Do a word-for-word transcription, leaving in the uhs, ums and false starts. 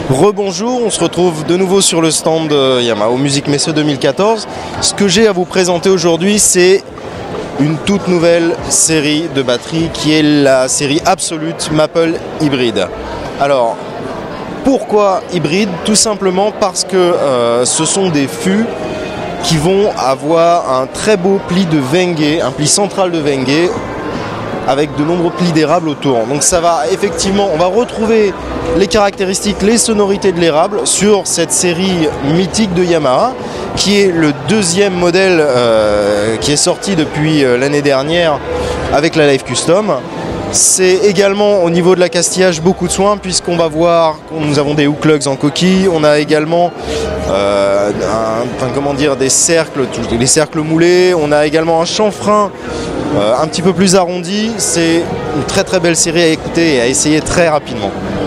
Rebonjour, on se retrouve de nouveau sur le stand de Yamaha Music Messe deux mille quatorze. Ce que j'ai à vous présenter aujourd'hui, c'est une toute nouvelle série de batteries qui est la série Absolute Maple Hybrid. Alors, pourquoi hybride? Tout simplement parce que euh, ce sont des fûts qui vont avoir un très beau pli de Wenge, un pli central de Wenge, avec de nombreux plis d'érable autour. Donc ça va effectivement, on va retrouver les caractéristiques, les sonorités de l'érable sur cette série mythique de Yamaha, qui est le deuxième modèle euh, qui est sorti depuis euh, l'année dernière avec la Live Custom. C'est également au niveau de la castillage beaucoup de soins, puisqu'on va voir que nous avons des hook lugs en coquille, on a également euh, un, enfin, comment dire, des cercles, des cercles moulés, on a également un chanfrein euh, un petit peu plus arrondi. C'est une très très belle série à écouter et à essayer très rapidement.